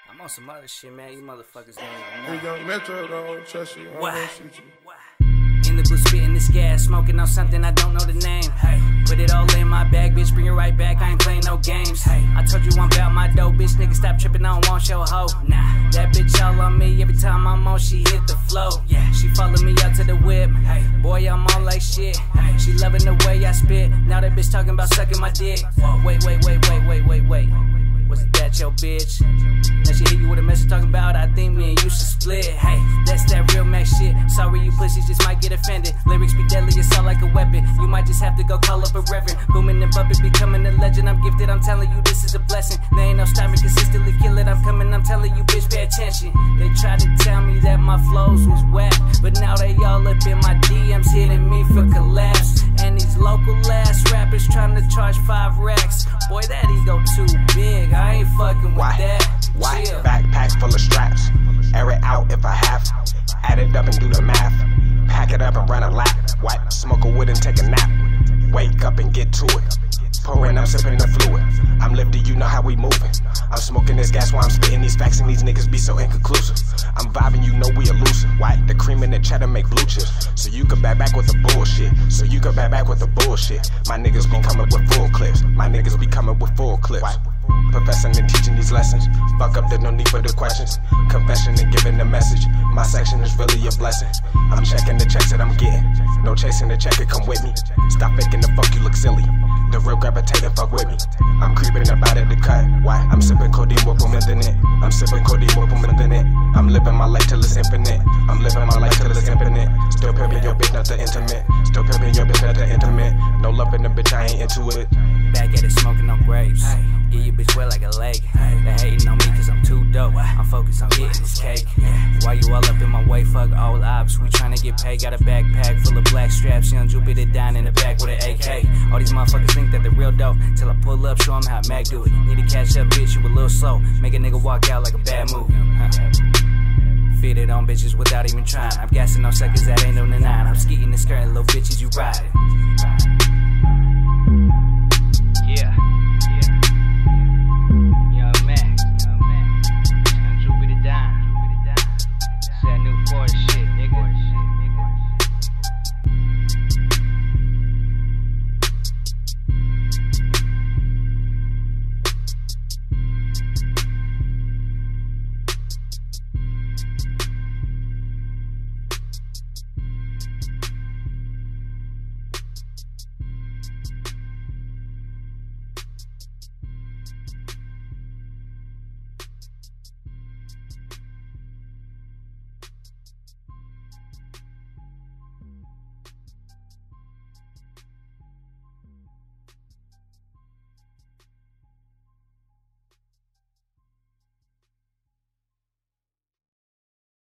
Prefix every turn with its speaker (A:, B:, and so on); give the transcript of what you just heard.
A: I'm on some other shit, man. You motherfuckers don't even know.
B: Hey, Young Metro, don't trust you.
A: Why? In the booth spitting this gas, smoking on something I don't know the name. Hey, put it all in my bag, bitch, bring it right back. I ain't playing no games. Hey, I told you I'm about my dough, bitch, nigga, stop tripping. I don't want your hoe. Nah, that bitch all on me. Every time I'm on, she hit the flow. Yeah, she follow me out to the whip. Hey, boy, I'm on like shit. Hey, she loving the way I spit. Now that bitch talking about sucking my dick. Wait. Was that your bitch? Now she hit you with a message talking about I think me and you should split. Hey, that's that real Max shit. Sorry you pussies just might get offended. Lyrics be deadly, it's all like a weapon. You might just have to go call up a reverend. Booming and bumping, becoming a legend. I'm gifted, I'm telling you this is a blessing. There ain't no stopping, consistently kill it. I'm coming, I'm telling you bitch, pay attention. They tried to tell me that my flows was whack, but now they all up in my DMs hitting me for collapse. And these local ass rappers trying to charge 5 racks. Boy, that ego too big, I ain't fucking with that.
C: Why? Backpack full of straps. Air it out if I have. Add it up and do the math. Pack it up and run a lap. What? Smoke a wood and take a nap. Wake up and get to it. Pouring, I'm sipping the fluid. I'm lifted, you know how we moving. I'm smoking this gas while I'm spitting these facts, and these niggas be so inconclusive. I'm vibing, you know we elusive. Why? The cream and the cheddar make blue chips. So you can back with the bullshit. My niggas be coming with full clips. My niggas be coming with full clips. Why? Professing and teaching these lessons. Fuck up, there's no need for the questions. Confession and giving the message. My section is really a blessing. I'm checking the checks that I'm getting. No chasing the check, it come with me. Stop faking the fuck, you look silly. The real gravitate and fuck with me. I'm creeping about at the cut. Why? I'm sipping codeine with boom in it. I'm sipping codeine with boom in it. I'm living my life till it's infinite. I'm living my life till it's infinite. Still pimping your bitch, not the intimate. Still pimping your bitch, not the intimate. No love in the bitch, I ain't into it.
A: Back at it smoking on grapes. Yeah, your bitch wet like a lake. They hating on me cause I'm too dope. I'm focused on getting this cake. Why you all up in my way? Fuck all ops. We tryna get paid. Got a backpack full of black straps. Young Jupiter down in the back with an AK. All these motherfuckers think that they're real dope. Till I pull up, show them how Mac do it. Need to catch up, bitch, you a little slow. Make a nigga walk out like a bad movie. Fit it on bitches without even trying. I'm gassing on suckers that ain't on the 9. I'm skeeting and skirting little bitches, you riding.